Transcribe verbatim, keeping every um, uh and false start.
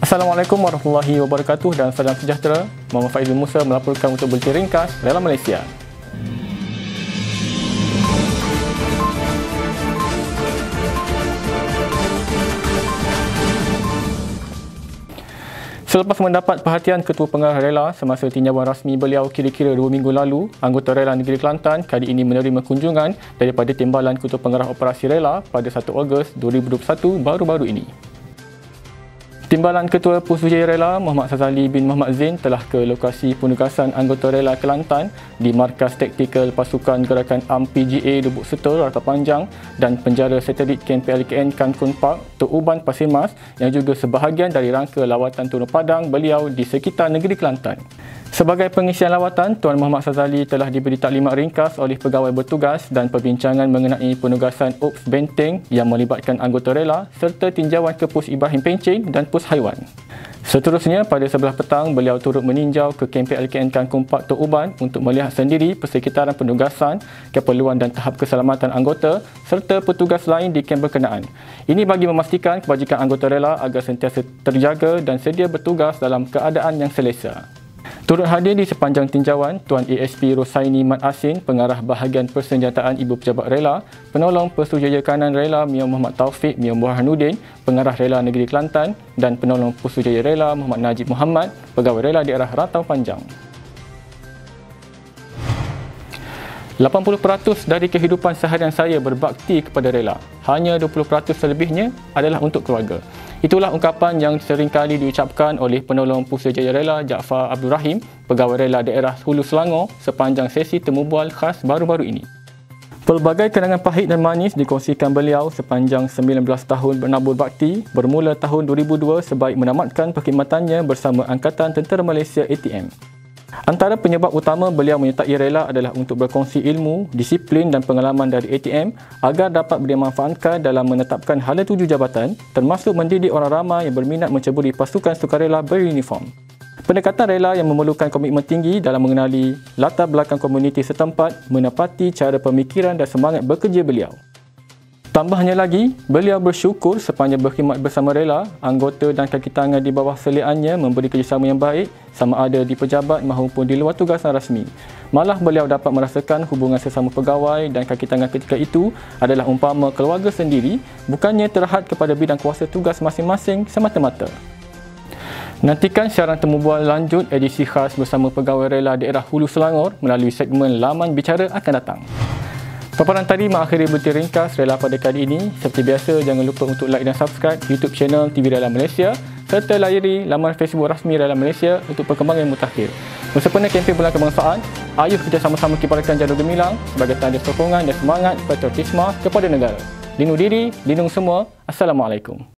Assalamualaikum warahmatullahi wabarakatuh dan salam sejahtera. Muhammad Faizul Musa melaporkan untuk Buletin Ringkas RELA Malaysia. Selepas mendapat perhatian Ketua Pengarah RELA semasa tinjauan rasmi beliau kira-kira dua minggu lalu, anggota RELA Negeri Kelantan kali ini menerima kunjungan daripada Timbalan Ketua Pengarah Operasi RELA pada satu Ogos dua ribu dua puluh satu baru-baru ini. Timbalan Ketua Pusujaya RELA Muhammad Sazali bin Muhammad Zain telah ke lokasi penugasan anggota RELA Kelantan di Markas Taktikal Pasukan Gerakan A M P G A Lubuk Setor Rata Panjang dan penjara satelit K M P L K N Kankun Park, Temubual Pasir Mas yang juga sebahagian dari rangka lawatan turun padang beliau di sekitar negeri Kelantan. Sebagai pengisian lawatan, Tuan Muhammad Sazali telah diberi taklimat ringkas oleh pegawai bertugas dan perbincangan mengenai penugasan Ops Benteng yang melibatkan anggota RELA serta tinjauan ke Pos Ibrahim Pencin dan Pos Haiwan. Seterusnya, pada sebelah petang, beliau turut meninjau ke K M P L K N Kankun Park Temubual untuk melihat sendiri persekitaran penugasan, keperluan dan tahap keselamatan anggota serta petugas lain di kem berkenaan. Ini bagi memastikan kebajikan anggota RELA agar sentiasa terjaga dan sedia bertugas dalam keadaan yang selesa. Turut hadir di sepanjang tinjauan, Tuan A S P Rosaini Mat Asin, Pengarah Bahagian Persenjataan Ibu Pejabat RELA, Penolong Persujaya Kanan RELA Mia Muhammad Taufik Mia Burhanuddin, Pengarah RELA Negeri Kelantan dan Penolong Persujaya RELA Muhammad Najib Muhammad, Pegawai RELA Daerah Rata Panjang. lapan puluh peratus dari kehidupan seharian saya berbakti kepada RELA. Hanya dua puluh peratus selebihnya adalah untuk keluarga. Itulah ungkapan yang seringkali diucapkan oleh Penolong Pusujaya RELA Jaafar Abdul Rahim, Pegawai RELA Daerah Hulu Selangor sepanjang sesi Temubual khas baru-baru ini. Pelbagai kenangan pahit dan manis dikongsikan beliau sepanjang sembilan belas tahun bernabur bakti bermula tahun dua ribu dua sebaik menamatkan perkhidmatannya bersama Angkatan Tentera Malaysia A T M. Antara penyebab utama beliau menyertai RELA adalah untuk berkongsi ilmu, disiplin dan pengalaman dari A T M agar dapat dimanfaatkan dalam menetapkan hala tuju jabatan, termasuk mendidik orang ramai yang berminat menceburi pasukan sukarela beruniform. Pendekatan RELA yang memerlukan komitmen tinggi dalam mengenali latar belakang komuniti setempat menepati cara pemikiran dan semangat bekerja beliau. Tambahnya lagi, beliau bersyukur sepanjang berkhidmat bersama RELA, anggota dan kaki tangan di bawah seliannya memberi kerjasama yang baik sama ada di pejabat maupun di luar tugasan rasmi. Malah beliau dapat merasakan hubungan sesama pegawai dan kaki tangan ketika itu adalah umpama keluarga sendiri, bukannya terhad kepada bidang kuasa tugas masing-masing semata-mata. Nantikan siaran Temubual lanjut edisi khas bersama Pegawai RELA Daerah Hulu Selangor melalui segmen Laman Bicara akan datang. Paparan tadi mengakhiri Buletin Ringkas RELA pada kali ini. Seperti biasa, jangan lupa untuk like dan subscribe YouTube channel T V RELA Malaysia serta layari laman Facebook rasmi RELA Malaysia untuk perkembangan yang mutakhir. Bersempena kempen Bulan Kebangsaan, ayuh kita sama-sama kibarkan jarum gemilang sebagai tanda sokongan dan semangat patriotisme kepada negara. Lindung diri, lindung semua. Assalamualaikum.